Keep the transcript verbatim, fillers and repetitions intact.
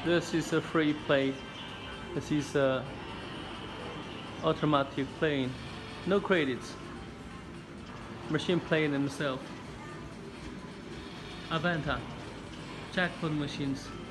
This is a free play. This is a automatic playing. No credits. Machine playing themselves. Avanta. Jackpot machines.